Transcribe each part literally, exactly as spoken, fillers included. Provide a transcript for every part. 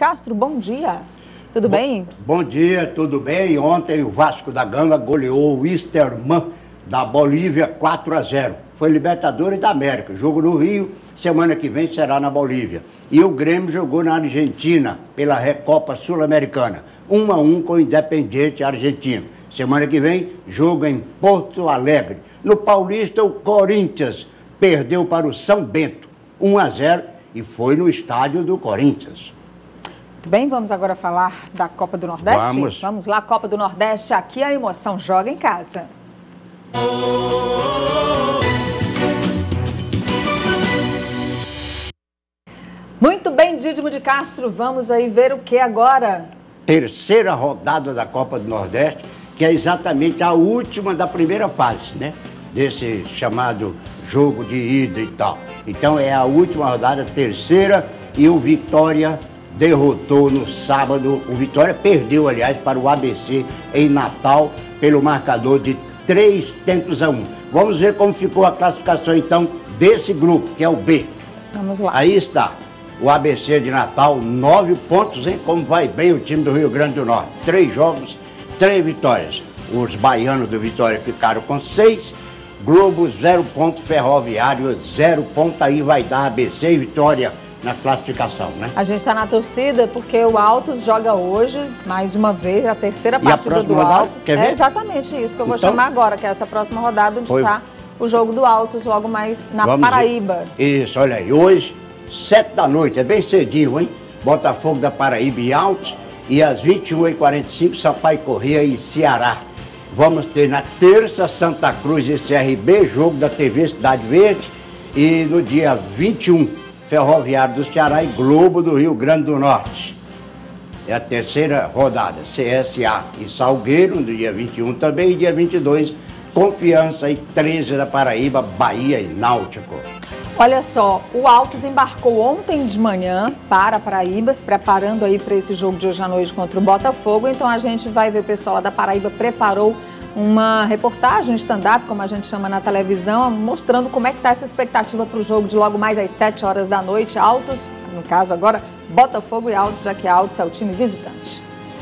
Castro, bom dia. Tudo bom, bem? Bom dia, tudo bem? Ontem o Vasco da Gama goleou o Wisterman da Bolívia quatro a zero. Foi Libertadores da América. Jogo no Rio, semana que vem será na Bolívia. E o Grêmio jogou na Argentina pela Recopa Sul-Americana. um a um com o Independiente Argentino. Semana que vem, jogo em Porto Alegre. No Paulista, o Corinthians perdeu para o São Bento, um a zero, e foi no estádio do Corinthians. Muito bem, vamos agora falar da Copa do Nordeste? Vamos. Vamos lá, Copa do Nordeste, aqui a emoção joga em casa. Muito bem, Dídimo de Castro, vamos aí ver o que agora? Terceira rodada da Copa do Nordeste, que é exatamente a última da primeira fase, né? Desse chamado jogo de ida e tal. Então é a última rodada, terceira, e o Vitória derrotou no sábado. O Vitória perdeu, aliás, para o A B C em Natal, pelo marcador de três tentos a um. Vamos ver como ficou a classificação, então, desse grupo, que é o B. Vamos lá. Aí está. O A B C de Natal, nove pontos, hein? Como vai bem o time do Rio Grande do Norte. Três jogos, três vitórias. Os baianos do Vitória ficaram com seis. Globo, zero ponto. Ferroviário, zero ponto. Aí vai dar A B C e Vitória na classificação, né? A gente está na torcida porque o Altos joga hoje, mais uma vez, a terceira partida do Altos. Quer ver? É exatamente isso que eu vou então, chamar agora, que é essa próxima rodada, onde está o jogo do Altos, logo mais na Vamos Paraíba. Ver. Isso, olha aí. Hoje, sete da noite, é bem cedinho, hein? Botafogo da Paraíba e Altos. E às vinte e uma e quarenta e cinco, Sampaio Corrêa e Ceará. Vamos ter na terça, Santa Cruz e C R B, jogo da T V Cidade Verde. E no dia vinte e um, Ferroviário do Ceará e Globo do Rio Grande do Norte. É a terceira rodada. C S A e Salgueiro, no dia vinte e um também. E dia vinte e dois, Confiança e treze da Paraíba, Bahia e Náutico. Olha só, o Altos embarcou ontem de manhã para Paraíba, se preparando aí para esse jogo de hoje à noite contra o Botafogo. Então a gente vai ver o pessoal lá da Paraíba preparou uma reportagem, um stand-up, como a gente chama na televisão, mostrando como é que está essa expectativa para o jogo de logo mais às sete horas da noite. Altos, no caso agora, Botafogo e Altos, já que Altos é o time visitante.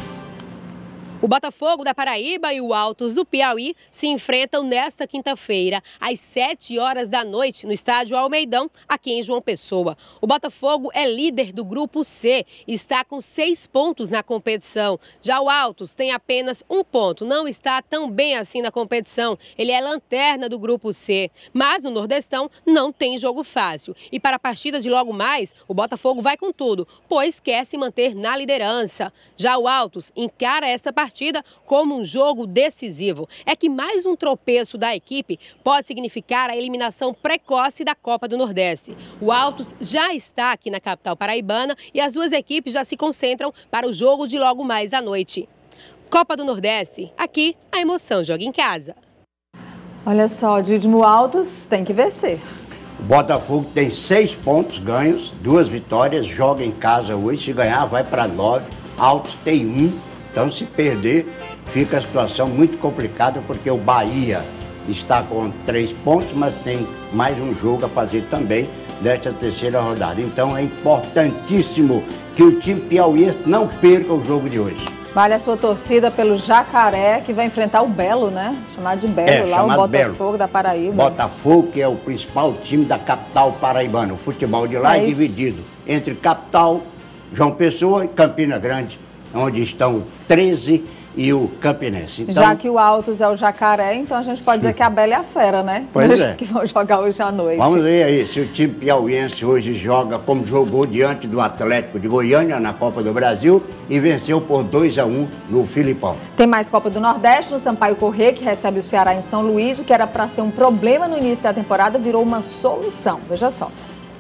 O Botafogo da Paraíba e o Altos do Piauí se enfrentam nesta quinta-feira, às sete horas da noite, no estádio Almeidão, aqui em João Pessoa. O Botafogo é líder do grupo C e está com seis pontos na competição. Já o Altos tem apenas um ponto, não está tão bem assim na competição. Ele é lanterna do grupo C, mas no Nordestão não tem jogo fácil. E para a partida de logo mais, o Botafogo vai com tudo, pois quer se manter na liderança. Já o Altos encara esta partida partida como um jogo decisivo. É que mais um tropeço da equipe pode significar a eliminação precoce da Copa do Nordeste. O Altos já está aqui na capital paraibana e as duas equipes já se concentram para o jogo de logo mais à noite. Copa do Nordeste, aqui a emoção joga em casa. Olha só, Dídimo, Altos tem que vencer. O Botafogo tem seis pontos ganhos, duas vitórias, joga em casa hoje. Se ganhar, vai para nove. Altos tem um. Então, se perder, fica a situação muito complicada, porque o Bahia está com três pontos, mas tem mais um jogo a fazer também desta terceira rodada. Então, é importantíssimo que o time piauiense não perca o jogo de hoje. Vale a sua torcida pelo Jacaré, que vai enfrentar o Belo, né? Chamado de Belo, é, lá o Botafogo Belo. da Paraíba. Botafogo, que é o principal time da capital paraibana. O futebol de lá é, é dividido entre capital, João Pessoa e Campina Grande, onde estão treze e o Campinense. Então, já que o Altos é o Jacaré, então a gente pode dizer que a Bela é a fera, né? Pois é. Que vão jogar hoje à noite. Vamos ver aí se o time piauiense hoje joga como jogou diante do Atlético de Goiânia na Copa do Brasil e venceu por dois a um no Filipão. Tem mais Copa do Nordeste no Sampaio Corrêa, que recebe o Ceará em São Luís. O que era para ser um problema no início da temporada virou uma solução. Veja só.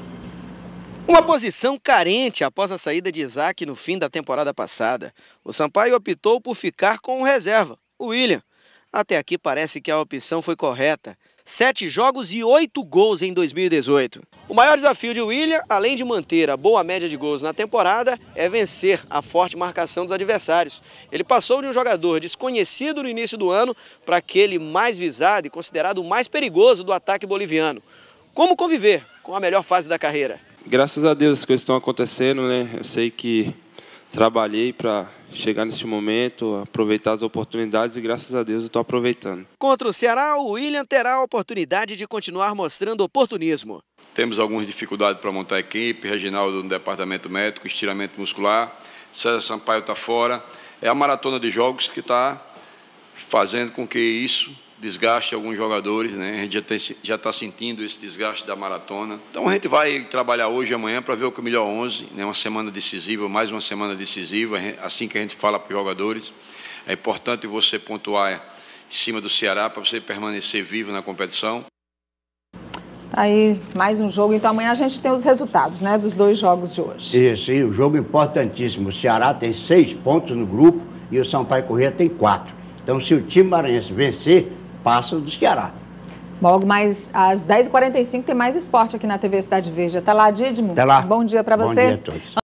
Uma posição carente após a saída de Isaac no fim da temporada passada. O Sampaio optou por ficar com o reserva, o William. Até aqui parece que a opção foi correta. Sete jogos e oito gols em dois mil e dezoito. O maior desafio de William, além de manter a boa média de gols na temporada, é vencer a forte marcação dos adversários. Ele passou de um jogador desconhecido no início do ano para aquele mais visado e considerado o mais perigoso do ataque boliviano. Como conviver com a melhor fase da carreira? Graças a Deus as coisas estão acontecendo, né? Eu sei que trabalhei para chegar nesse momento, aproveitar as oportunidades e graças a Deus eu estou aproveitando. Contra o Ceará, o William terá a oportunidade de continuar mostrando oportunismo. Temos algumas dificuldades para montar a equipe, Reginaldo no departamento médico, estiramento muscular, César Sampaio está fora. É a maratona de jogos que está fazendo com que isso desgaste alguns jogadores, né? A gente já, tem, já está sentindo esse desgaste da maratona. Então a gente vai trabalhar hoje e amanhã para ver o que é o melhor onze, né? Uma semana decisiva, mais uma semana decisiva, assim que a gente fala para os jogadores. É importante você pontuar em cima do Ceará para você permanecer vivo na competição. Aí, mais um jogo. Então amanhã a gente tem os resultados, né, dos dois jogos de hoje. Isso, e o jogo importantíssimo. O Ceará tem seis pontos no grupo e o Sampaio Corrêa tem quatro. Então se o time maranhense vencer, passa do Ceará. Logo mais às dez e quarenta e cinco tem mais esporte aqui na T V Cidade Verde. Até lá, Dídimo. Até lá. Bom dia para você. Bom dia a todos.